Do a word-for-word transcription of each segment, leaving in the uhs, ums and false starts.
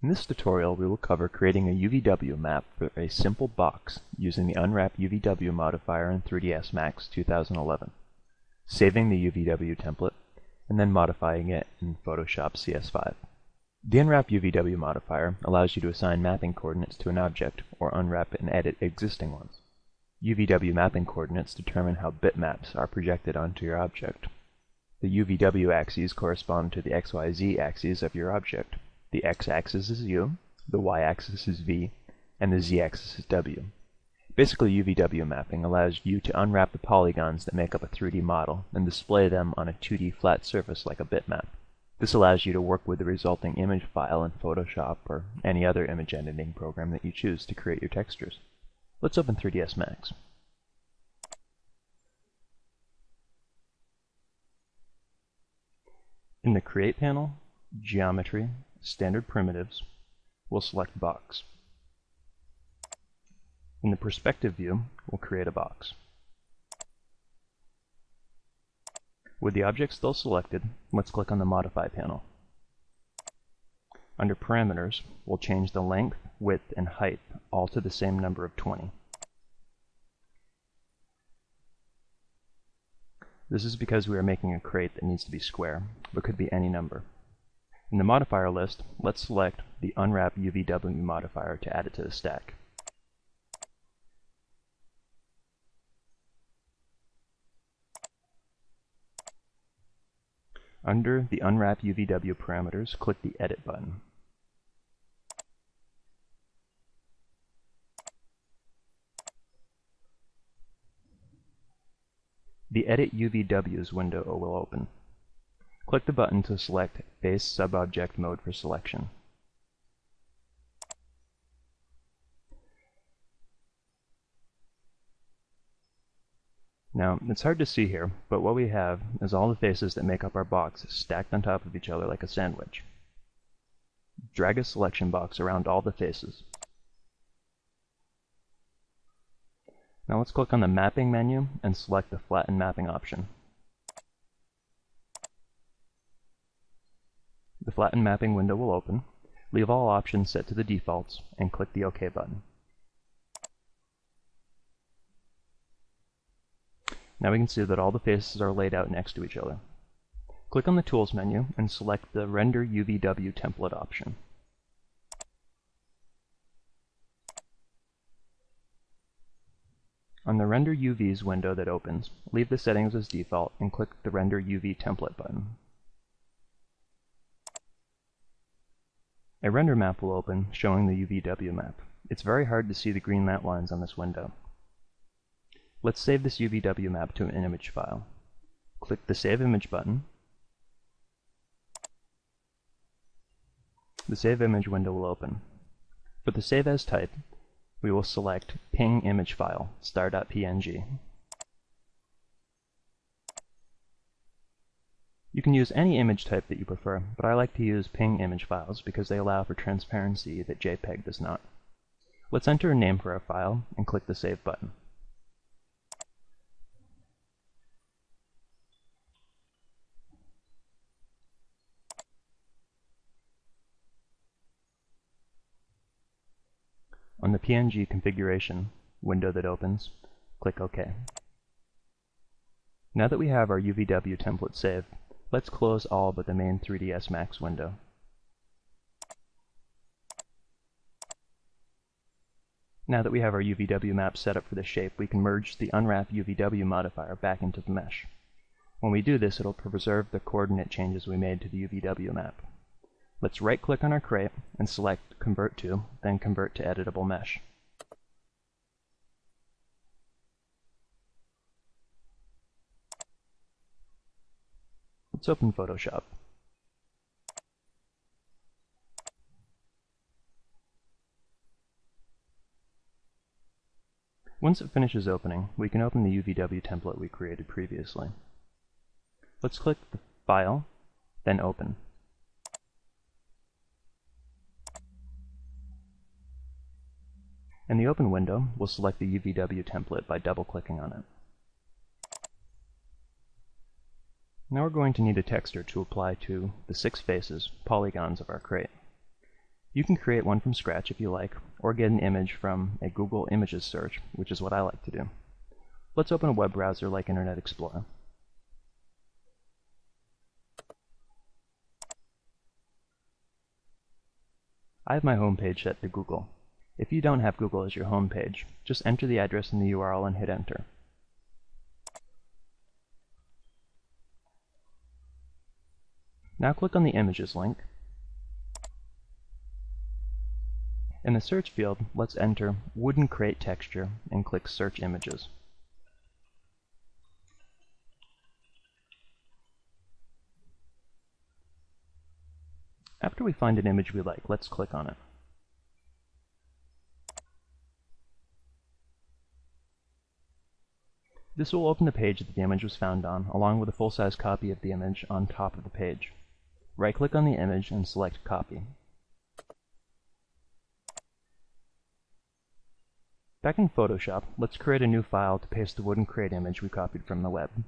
In this tutorial, we will cover creating a U V W map for a simple box using the Unwrap U V W modifier in three D S Max two thousand eleven, saving the U V W template, and then modifying it in Photoshop C S five. The Unwrap U V W modifier allows you to assign mapping coordinates to an object or unwrap and edit existing ones. U V W mapping coordinates determine how bitmaps are projected onto your object. The U V W axes correspond to the X Y Z axes of your object. The x-axis is U, the y-axis is V, and the z-axis is W. Basically, U V W mapping allows you to unwrap the polygons that make up a three D model and display them on a two D flat surface like a bitmap. This allows you to work with the resulting image file in Photoshop or any other image editing program that you choose to create your textures. Let's open three D S Max. In the Create panel, Geometry, Standard Primitives, we'll select Box. In the Perspective view, we'll create a box. With the object still selected, let's click on the Modify panel. Under Parameters, we'll change the length, width, and height all to the same number of twenty. This is because we are making a crate that needs to be square, but could be any number. In the modifier list, let's select the Unwrap U V W modifier to add it to the stack. Under the Unwrap U V W parameters, click the Edit button. The Edit U V Ws window will open. Click the button to select Face Subobject Mode for selection. Now, it's hard to see here, but what we have is all the faces that make up our box stacked on top of each other like a sandwich. Drag a selection box around all the faces. Now let's click on the Mapping menu and select the Flatten Mapping option. The Flatten Mapping window will open. Leave all options set to the defaults and click the OK button. Now we can see that all the faces are laid out next to each other. Click on the Tools menu and select the Render U V W Template option. On the Render U Vs window that opens, leave the settings as default and click the Render U V Template button. A render map will open showing the U V W map. It's very hard to see the green matte lines on this window. Let's save this U V W map to an image file. Click the Save Image button. The Save Image window will open. For the Save As type, we will select Ping Image File, star.png. You can use any image type that you prefer, but I like to use Ping image files because they allow for transparency that JPEG does not. Let's enter a name for our file and click the Save button. On the P N G configuration window that opens, click OK. Now that we have our U V W template saved, let's close all but the main three D S Max window. Now that we have our U V W map set up for the shape, we can merge the Unwrap U V W modifier back into the mesh. When we do this, it'll preserve the coordinate changes we made to the U V W map. Let's right-click on our crate and select Convert to, then Convert to Editable Mesh. Let's open Photoshop. Once it finishes opening, we can open the U V W template we created previously. Let's click the File, then Open. In the Open window, we'll select the U V W template by double-clicking on it. Now we're going to need a texture to apply to the six faces, polygons of our crate. You can create one from scratch if you like, or get an image from a Google Images search, which is what I like to do. Let's open a web browser like Internet Explorer. I have my home page set to Google. If you don't have Google as your home page, just enter the address in the U R L and hit enter. Now click on the Images link. In the search field, let's enter Wooden Crate Texture and click Search Images. After we find an image we like, let's click on it. This will open the page that the image was found on, along with a full-size copy of the image on top of the page. Right-click on the image and select Copy. Back in Photoshop, let's create a new file to paste the wooden crate image we copied from the web.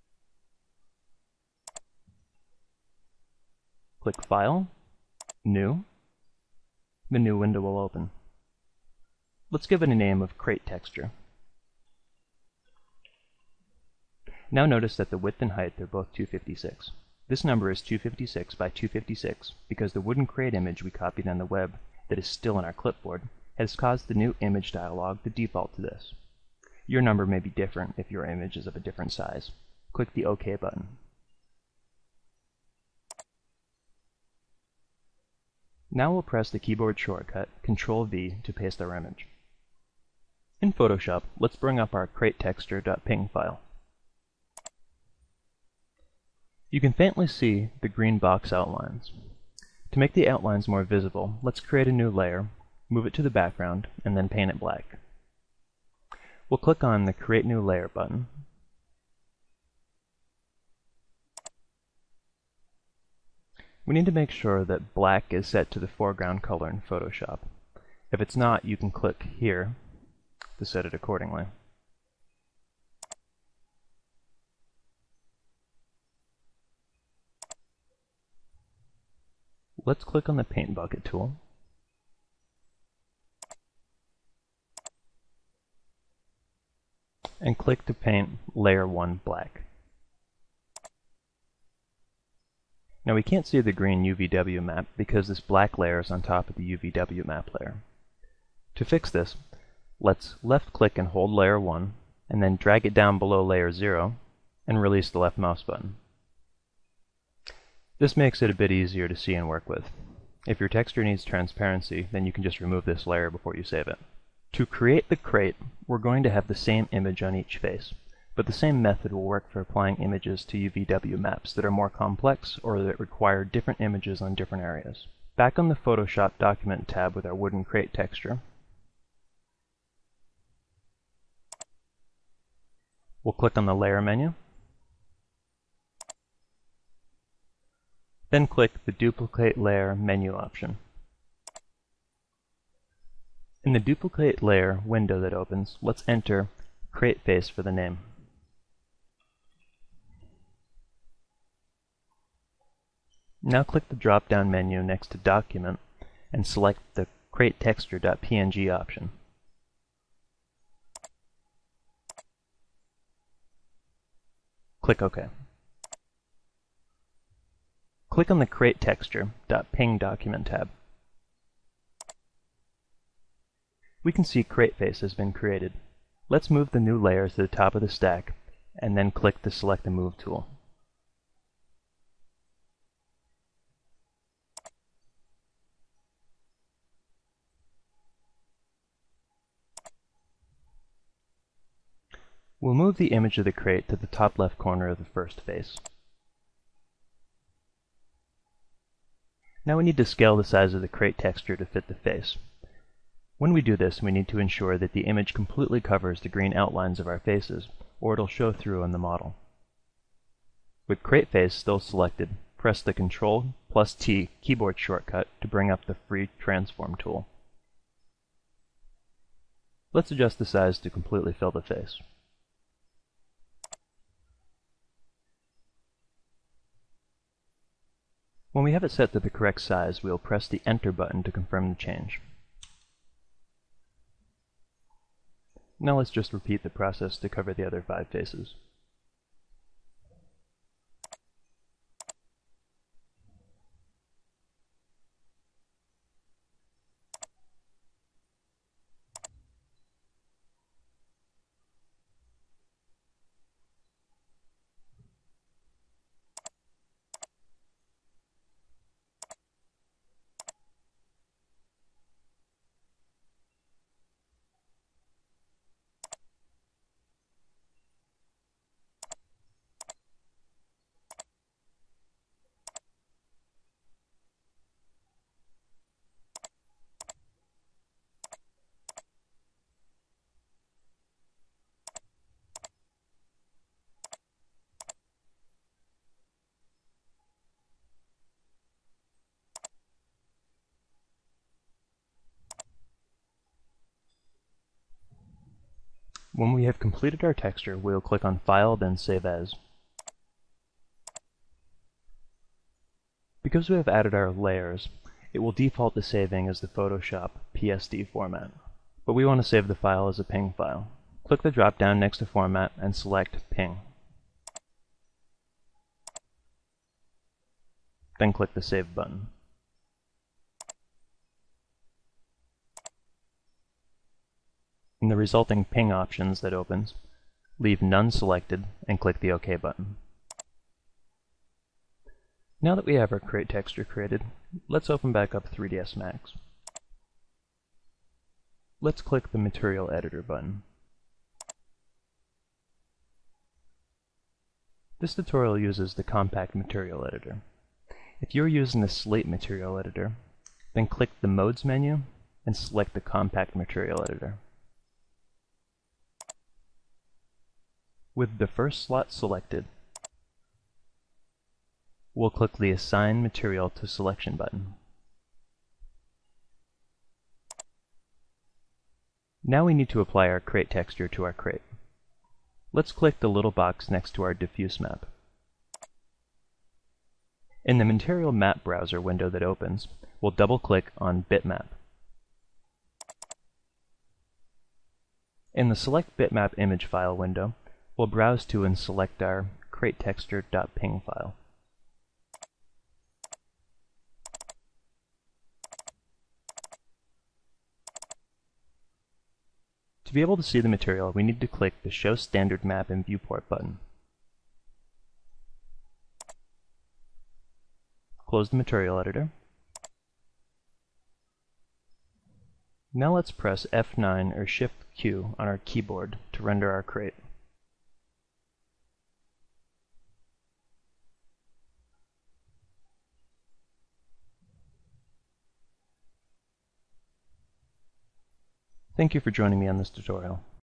Click File, New. The new window will open. Let's give it a name of Crate Texture. Now notice that the width and height are both two fifty-six. This number is two fifty-six by two fifty-six because the wooden crate image we copied on the web that is still in our clipboard has caused the new image dialog to default to this. Your number may be different if your image is of a different size. Click the OK button. Now we'll press the keyboard shortcut control V to paste our image. In Photoshop, let's bring up our cratetexture.png file. You can faintly see the green box outlines. To make the outlines more visible, let's create a new layer, move it to the background, and then paint it black. We'll click on the Create New Layer button. We need to make sure that black is set to the foreground color in Photoshop. If it's not, you can click here to set it accordingly. Let's click on the Paint Bucket tool. And click to paint Layer one black. Now we can't see the green U V W map because this black layer is on top of the U V W map layer. To fix this, let's left click and hold layer one, and then drag it down below layer zero, and release the left mouse button. This makes it a bit easier to see and work with. If your texture needs transparency, then you can just remove this layer before you save it. To create the crate, we're going to have the same image on each face, but the same method will work for applying images to U V W maps that are more complex or that require different images on different areas. Back on the Photoshop Document tab with our wooden crate texture, we'll click on the Layer menu, then click the Duplicate Layer menu option. In the Duplicate Layer window that opens, let's enter Crate Face for the name. Now click the drop-down menu next to Document and select the cratetexture.png option. Click OK. Click on the cratetexture.png document tab. We can see Crate Face has been created. Let's move the new layers to the top of the stack and then click the Select the Move tool. We'll move the image of the crate to the top left corner of the first face. Now we need to scale the size of the crate texture to fit the face. When we do this, we need to ensure that the image completely covers the green outlines of our faces, or it'll show through on the model. With Crate Face still selected, press the Control plus T keyboard shortcut to bring up the free transform tool. Let's adjust the size to completely fill the face. When we have it set to the correct size, we will press the Enter button to confirm the change. Now let's just repeat the process to cover the other five faces. When we have completed our texture, we will click on File, then Save As. Because we have added our layers, it will default to saving as the Photoshop P S D format, but we want to save the file as a P N G file. Click the drop-down next to Format and select P N G. Then click the Save button. In the resulting P N G options that opens, leave None selected and click the OK button. Now that we have our Create texture created, let's open back up three D S Max. Let's click the Material Editor button. This tutorial uses the Compact Material Editor. If you're using the Slate Material Editor, then click the Modes menu and select the Compact Material Editor. With the first slot selected, we'll click the Assign Material to Selection button. Now we need to apply our Create texture to our crate. Let's click the little box next to our diffuse map. In the Material Map Browser window that opens, we'll double-click on Bitmap. In the Select Bitmap Image File window, we'll browse to and select our createtexture.png file. To be able to see the material, we need to click the Show Standard Map in Viewport button. Close the Material Editor. Now let's press F nine or Shift Q on our keyboard to render our crate. Thank you for joining me on this tutorial.